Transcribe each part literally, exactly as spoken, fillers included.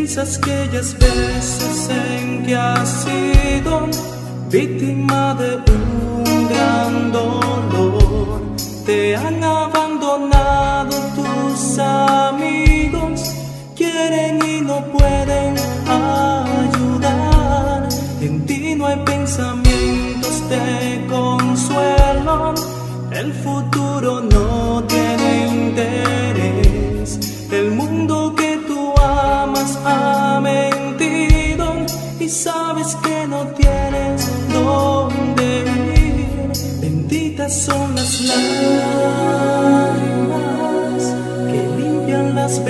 piensas aquellas veces en que has sido víctima de un gran dolor. Te han abandonado tus amigos, quieren y no pueden ayudar. En ti no hay pensamientos de consuelo, el futuro no tiene interés. El mundo que tú amas ha mentido y sabes que no tienes dónde ir. Benditas son las lágrimas que limpian las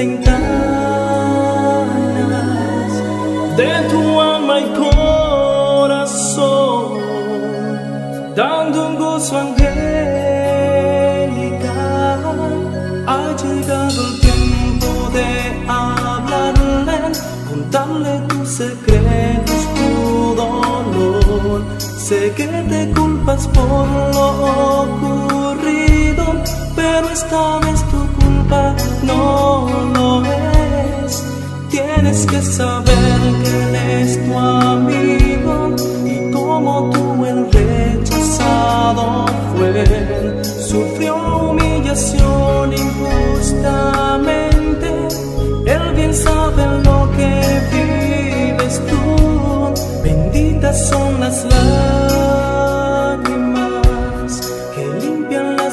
ventanas de tu alma y corazón, dando un gozo angelical. Ha llegado el tiempo de hablarle, contarle tus secretos, tu dolor. Sé que te culpas por lo ocurrido, pero esta vez tu culpa no lo es. Tienes que saber que él es tu amigo y como tú el rechazado fue. Sufrió humillación injustamente, él bien sabe lo que vives tú. Benditas son las lágrimas que limpian las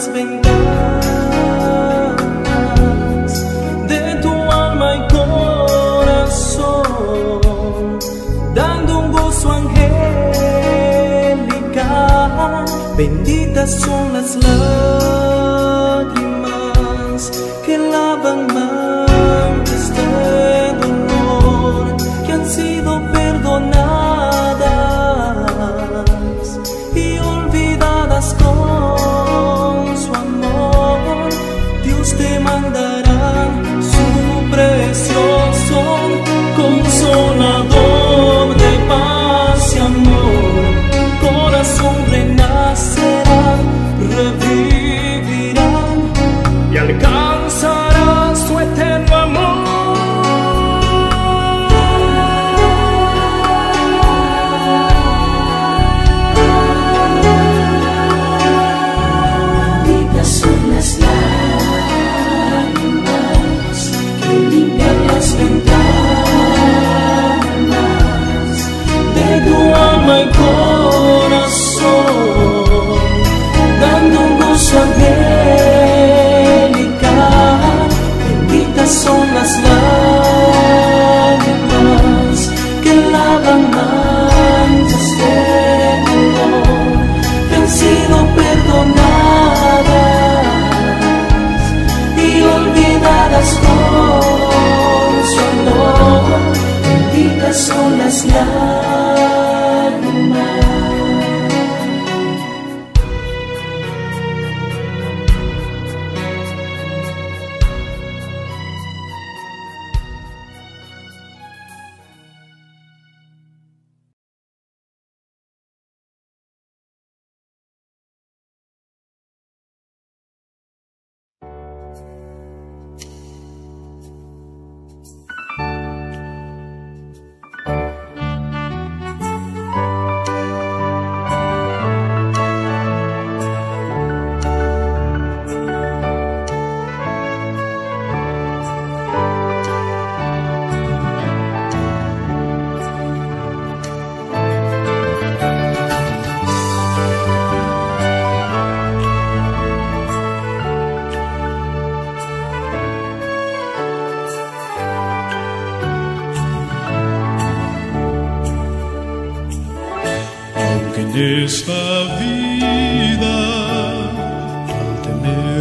ventanas de tu alma y corazón, dando un gozo angelical. Benditas son las lágrimas que lavan manchas de dolor, que han sido perdonadas y olvidadas con su amor. Dios te mandará su precioso consolador de paz y amor. Corazón renacerá, revivirá y alcanzará su eterno amor. Benditas son las lágrimas que limpian las ventanas De tu alma y corazón, dando un gozo angelical. Benditas son las lágrimas que lavan manchas de dolor, que han sido perdonadas y olvidadas con su amor. Benditas son las lágrimas. Esta vida, al tener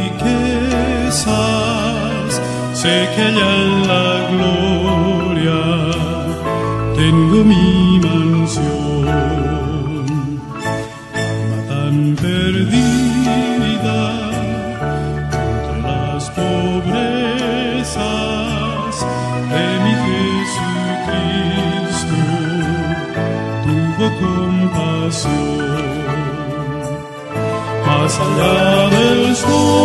riquezas, sé que allá en la gloria tengo mi mansión. Alma tan perdida entre las pobrezas de mi Jesucristo, tuvo compasión. Más allá del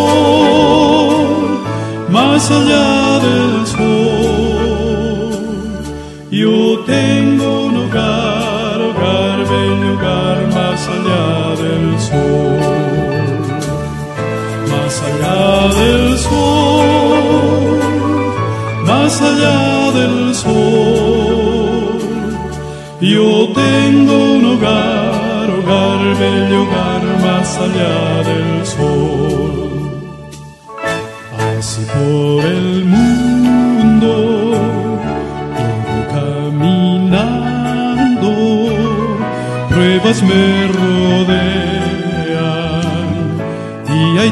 sol, más allá del sol, más allá del sol. Yo tengo un hogar, hogar, bello hogar, más allá del sol. Así por el mundo yo voy caminando, pruebas me rodean y hay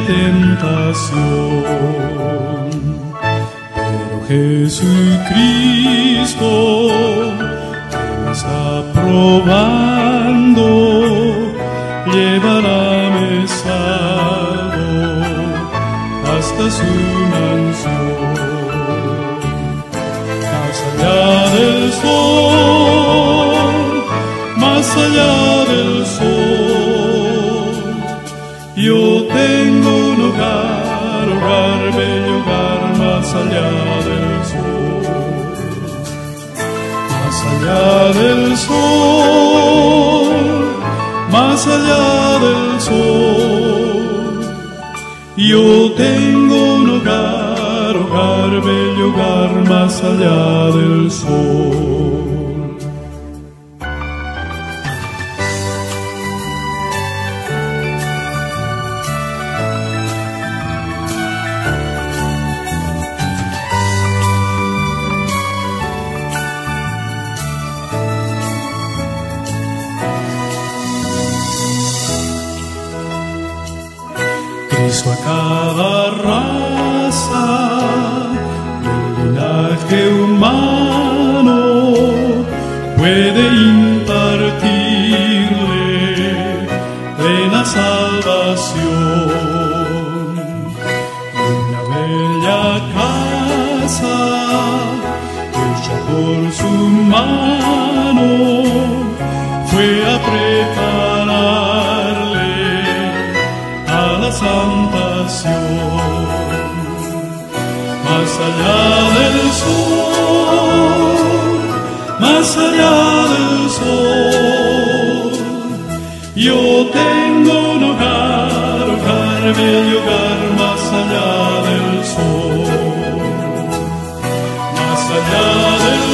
tentación. Pero Jesucristo me está probando, llevarme salvo hasta su mansión. Más allá del sol, más allá del sol, yo tengo un hogar, hogar, bello hogar, más allá del sol. Más allá del sol, más allá del sol, yo tengo un hogar, hogar, bello hogar, más allá del sol. Cristo a cada raza del linaje humano puede impartirle plena salvación. Una bella casa hecha por su mano fue a prepararle a la santación. Más allá del sol, más allá del sol, yo tengo un hogar, hogar, bello hogar, más allá del sol. Más allá del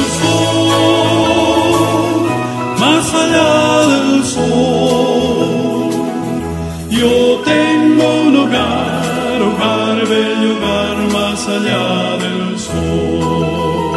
sol, más allá del sol, yo tengo un hogar, hogar, bello hogar, más allá del sol.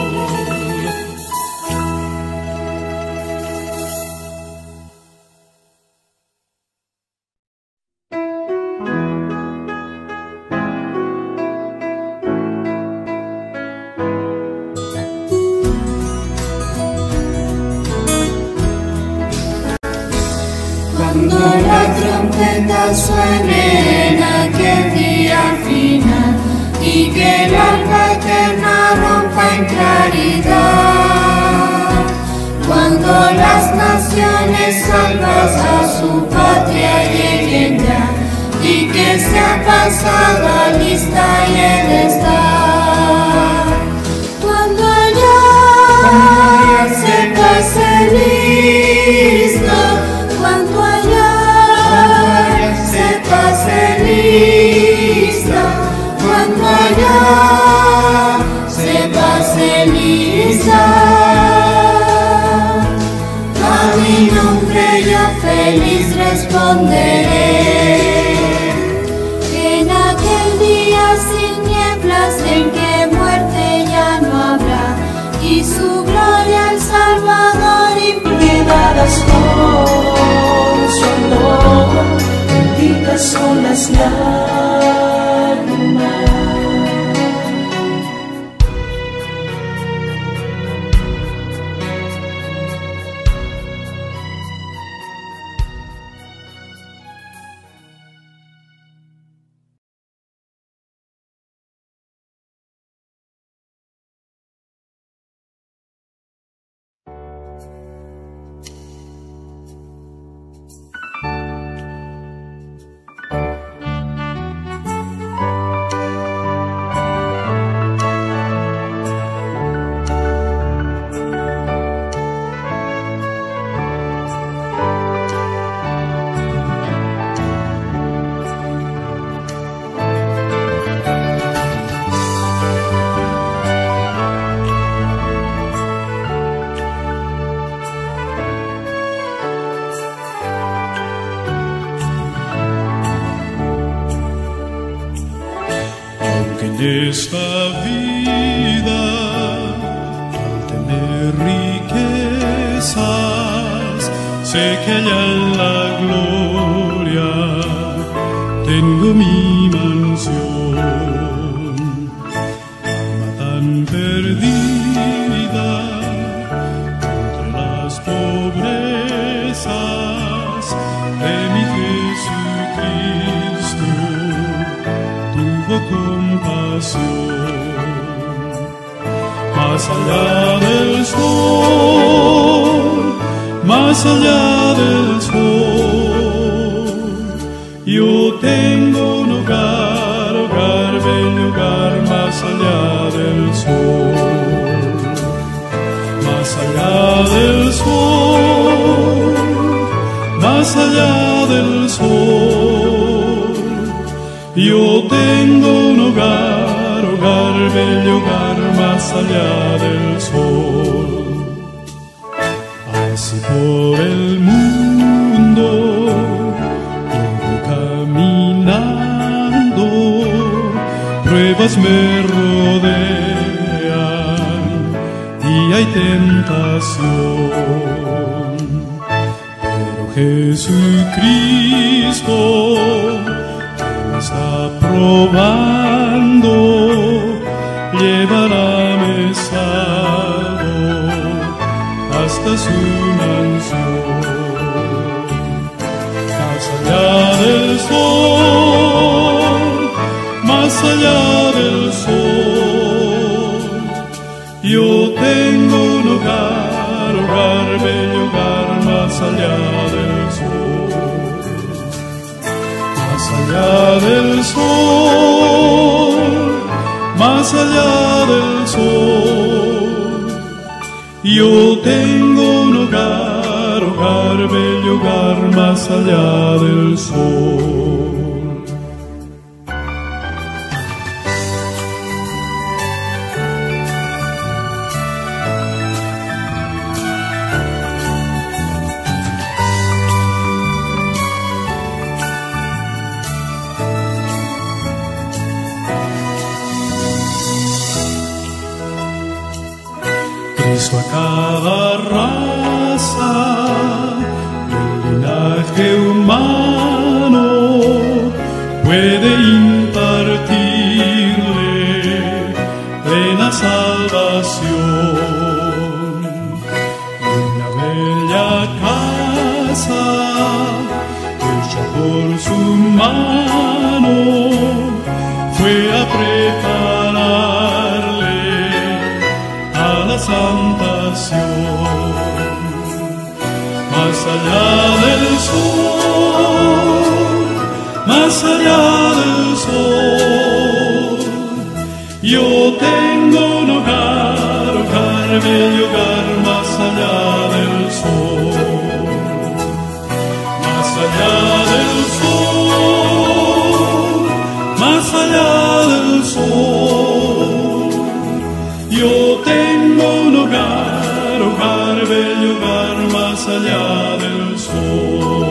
Cuando la trompeta suene en aquel día final y que el alba eterna rompa en claridad, cuando las naciones salvas a su patria lleguen ya y que sea pasada lista y el estar, cuando allá se pase listo, cuando allá se pase lista, cuando allá se pase lista, a mi nombre yo feliz responderé. En aquel día sin nieblas en que muerte ya no habrá y su gloria el Salvador Olvidadas con su amor, benditas son las lágrimas. esta vida, al tener riquezas, sé que allá en la gloria tengo mi mansión. Alma tan perdida entre las pobrezas de mi Jesucristo, tuvo compasión. Más allá del sol, más allá del sol, yo tengo un hogar, hogar, bello hogar, más allá del sol. Más allá del sol, más allá del sol, yo tengo un hogar, hogar, bello hogar, más allá del sol. Así por el mundo yo voy caminando, pruebas me rodean y hay tentación. Pero Jesucristo me está probando, llevarame salvo hasta su mansión. Más allá del sol, más allá del sol, yo tengo un hogar, hogar, bello hogar, más allá del sol. Más allá del sol, más allá del sol, yo tengo un hogar, hogar, bello hogar, más allá del sol. Cristo a cada raza del linaje humano puede impartirle plena salvación. Una bella casa hecha por su mano fue a prepararle a la santación. Más allá del sol, más allá del sol, yo tengo un hogar, hogar, bello hogar, más allá del sol. Más allá del sol, más allá del sol, yo tengo un hogar, hogar, bello hogar, más allá del sol.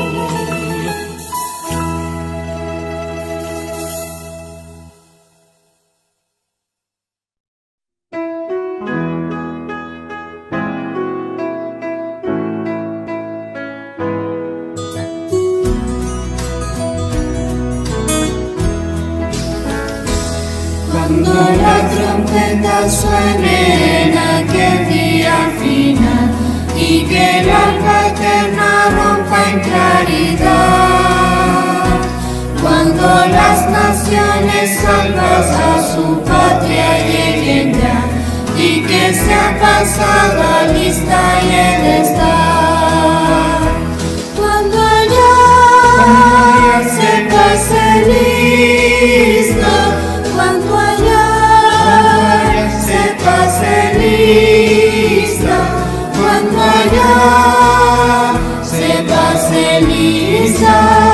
Cuando la trompeta suene en aquel día final y que el alba eterna rompa en claridad, cuando las naciones salvas a su patria lleguen ya y que sea pasada lista y el estar, cuando allá se pase listo, cuando allá se pase lista, cuando allá se pase lista,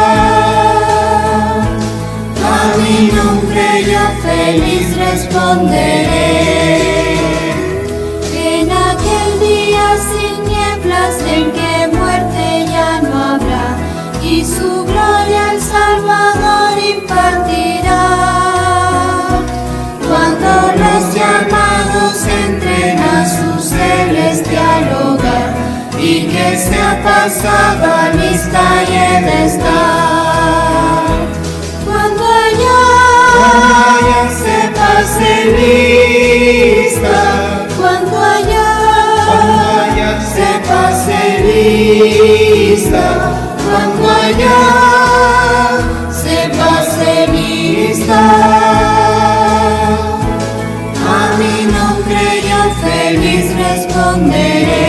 a mi nombre yo feliz responderé. En aquel día sin nieblas en que muerte ya no habrá y su gloria el Salvador impartirá. que se ha pasado lista y he de estar. Cuando ella, cuando ella se pase lista, cuando ella, cuando ella se pase lista, cuando ella se pase lista, a mi nombre yo feliz responderé.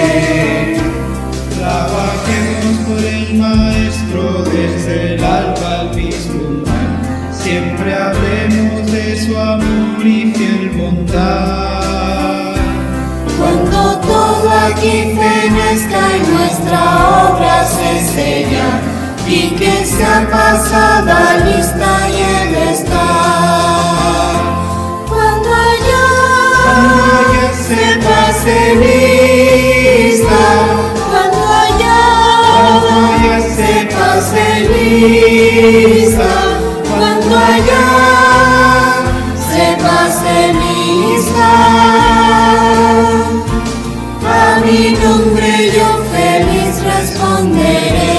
Trabajemos por el Maestro desde el alba al vislumbrar. Siempre hablemos de su amor y fiel bondad. Cuando todo aquí fenezca y nuestra obra se sella, y que se ha pasado lista y he de estar. Cuando ella, cuando ella se pase lista, cuando ella, cuando ella se pase lista, cuando ella se pase lista, a mi nombre yo feliz responderé.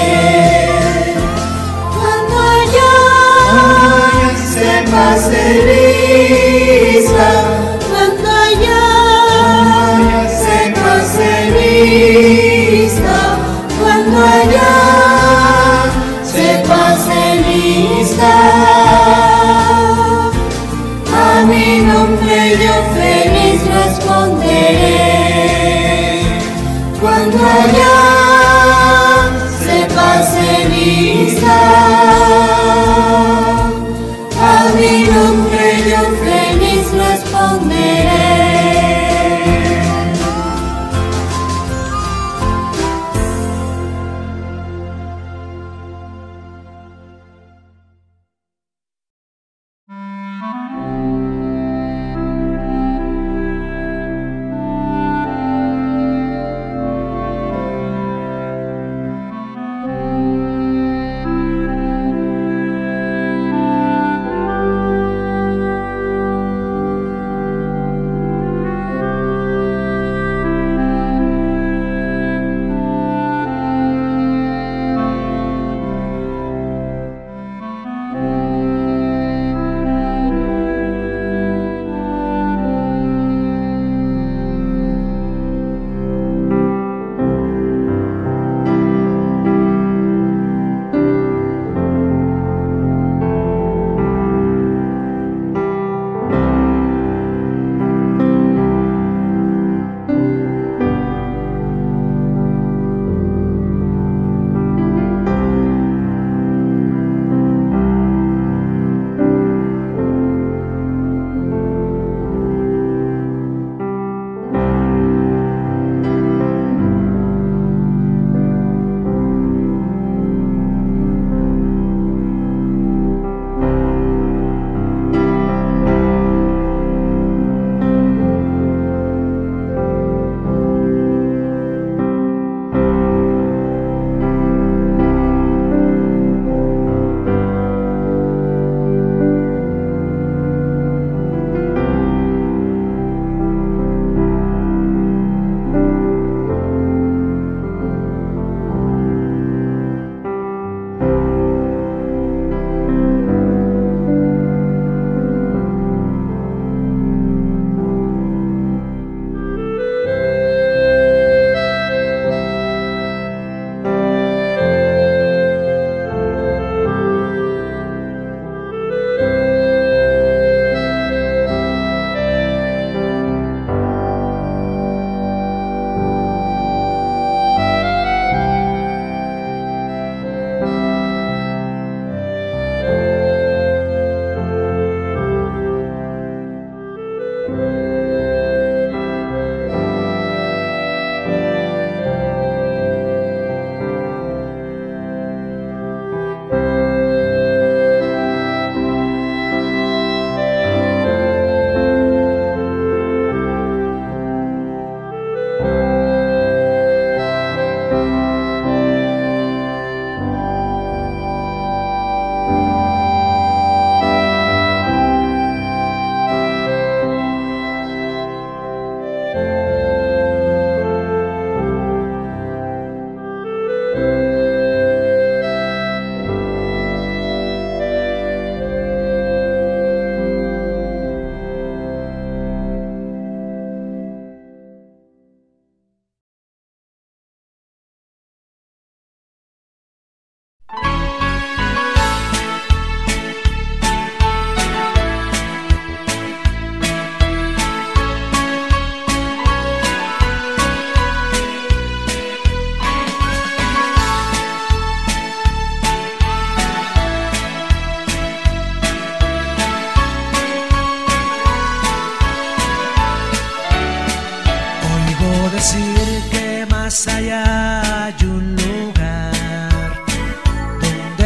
Cuando ella, cuando ella se pase lista, cuando ella, cuando ella se pase lista, cuando ella se pase lista, a mi nombre yo feliz responderé. Cuando ella se pase lista, a mi nombre yo feliz responderé.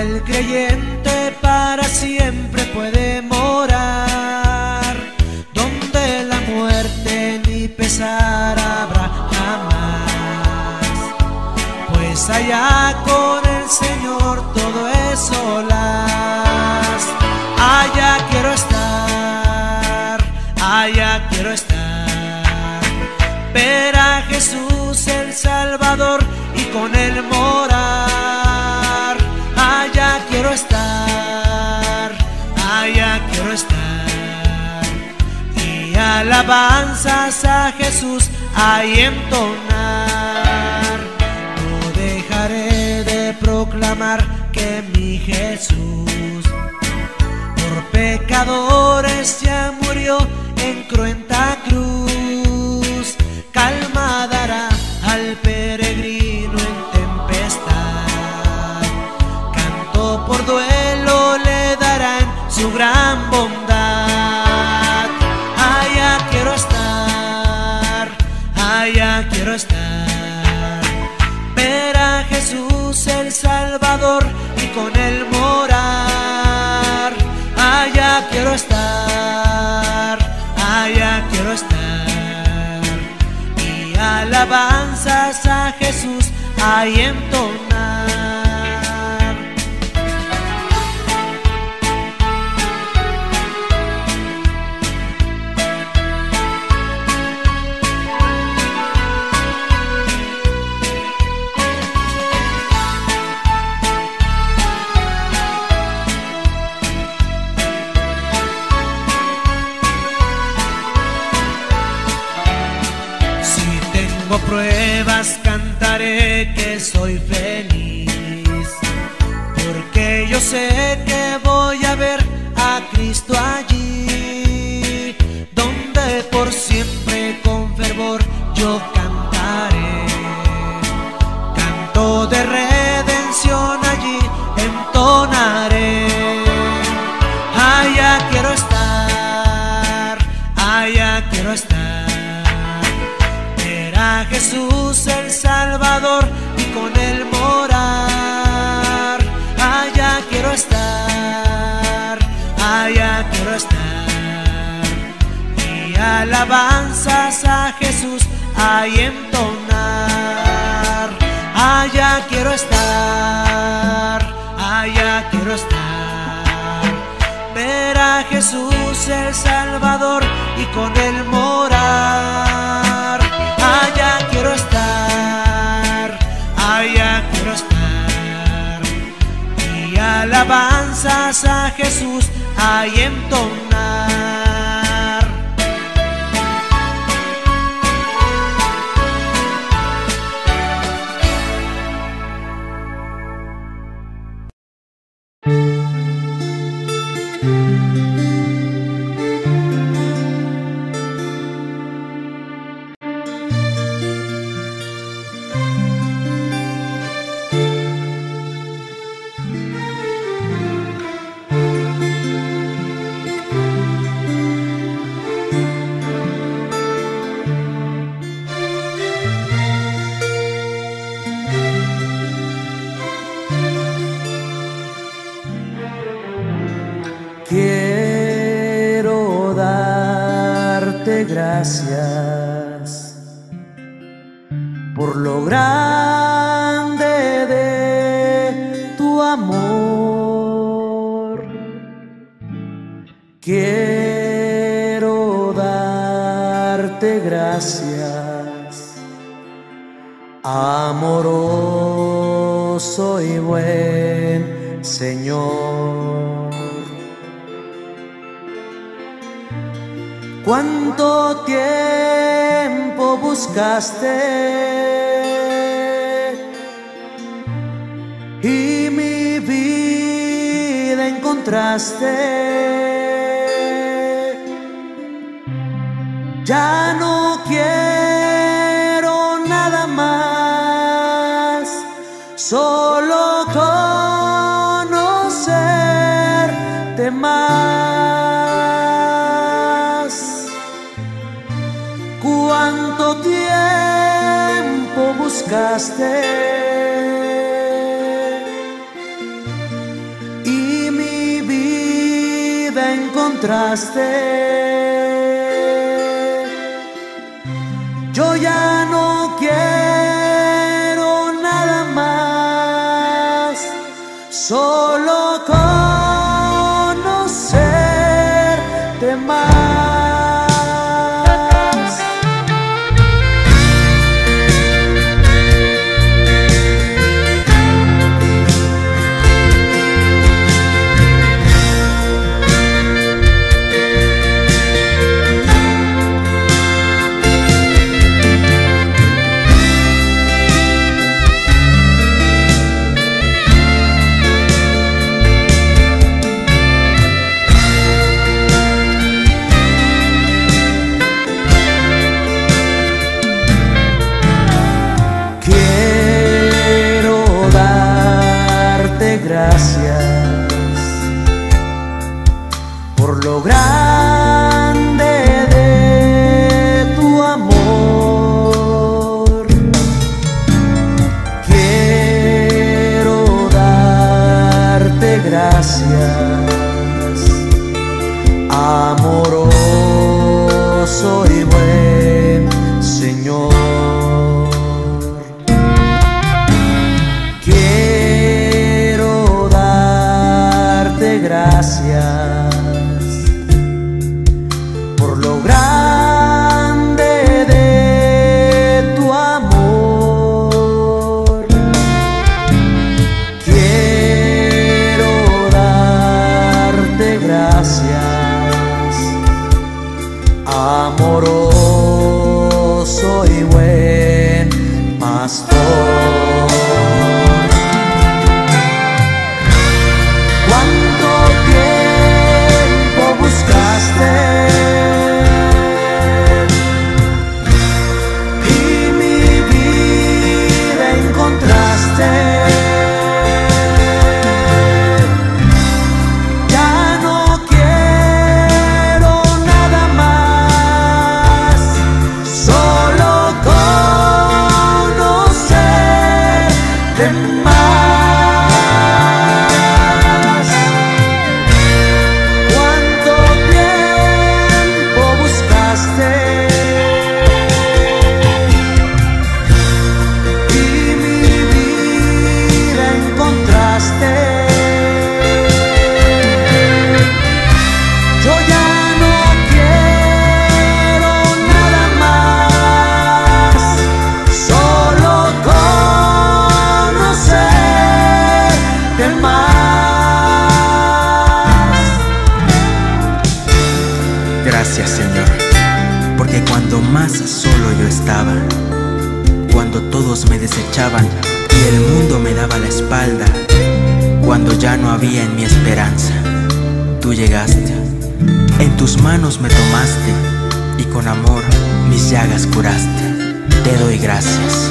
el creyente para siempre puede morar, donde la muerte ni pesar habrá jamás, pues allá con el Señor todo es solas. Allá quiero estar, allá quiero estar, ver a Jesús el Salvador y con él morar. Allá quiero estar, allá quiero estar, y alabanzas a Jesús ahí entonar. No dejaré de proclamar que mi Jesús por pecadores ya murió en cruenta cruz. Calma dará al peregrino en tempestad, canto por duelo le darán su gran bondad. Allá quiero estar, allá quiero estar, ver a Jesús el Salvador y con él morar. Allá quiero estar, allá quiero estar, y alabanzas a Jesús ahí entonar. Tengo pruebas, cantaré que soy feliz, porque yo sé que voy a ver a Cristo allí, donde por siempre con fervor yo cantaré. Canto de redención allí entonaré. Allá quiero estar, allá quiero estar, a Jesús el Salvador y con él morar. Allá quiero estar, allá quiero estar, y alabanzas a Jesús ahí entonar. Allá quiero estar, allá quiero estar, ver a Jesús el Salvador y con él morar. Allá quiero estar, allá quiero estar, y alabanzas a Jesús ahí entonar. Quiero darte gracias por lo grande de tu amor. Quiero darte gracias, amoroso y buen Señor. ¿Cuánto tiempo buscaste y mi vida encontraste? Ya no quiero nada más, solo conocerte más. ¿Cuánto tiempo buscaste encontraste. Yo ya no quiero nada más, solo conocerte más. Gracias por lo grande de tu amor. Quiero darte gracias, amoroso y buen Señor. Gracias por lo grande de tu amor. Quiero darte gracias, amoroso y buen pastor. Gracias, Señor, porque cuando más solo yo estaba, cuando todos me desechaban y el mundo me daba la espalda, cuando ya no había en mi esperanza, tú llegaste, en tus manos me tomaste y con amor mis llagas curaste. Te doy gracias.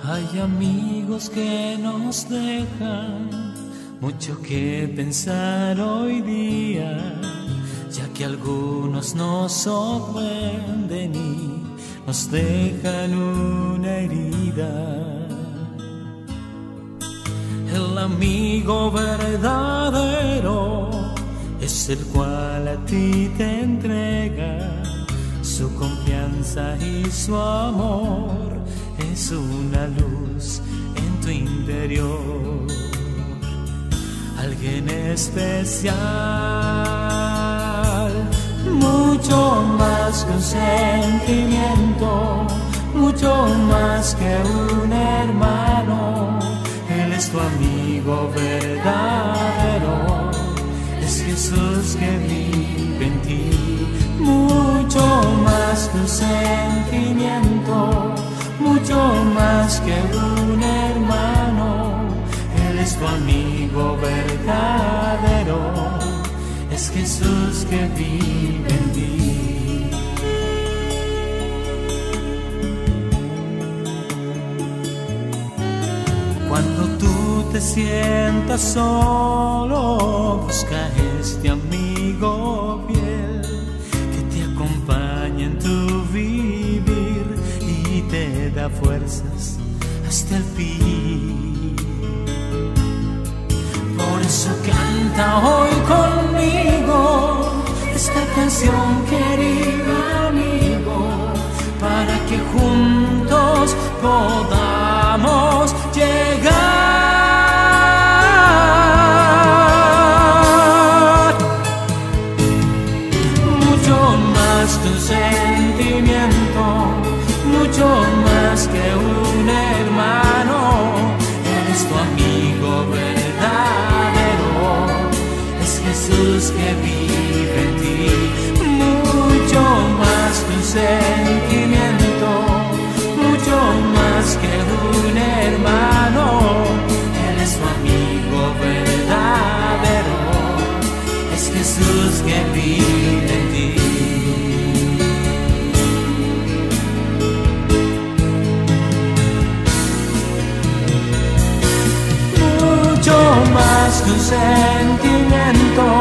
Hay amigos que nos dejan mucho que pensar hoy día, ya que algunos nos sorprenden y nos dejan una herida. El amigo verdadero es el cual a ti te entrega su confianza y su amor. Es una luz en tu interior, alguien especial, mucho más que un sentimiento, mucho más que un hermano. Él es tu amigo verdadero, es Jesús que vive en ti. Mucho más que un sentimiento, mucho más que un hermano. Él es tu amigo verdadero, es Jesús que vive en ti. Cuando tú te sientas solo, busca este amigo fiel que te acompaña en tu vivir y te da fuerzas hasta el fin. Por eso canta hoy conmigo esta canción, querido amigo, para que juntos podamos llegar. Mucho más que un sentimiento, mucho más que un hermano. Él es tu amigo verdadero, es Jesús que vive en ti. Mucho más que un sentimiento, mucho más que un hermano. Él es tu amigo verdadero, es Jesús que vive en ti. Mucho más que un sentimiento,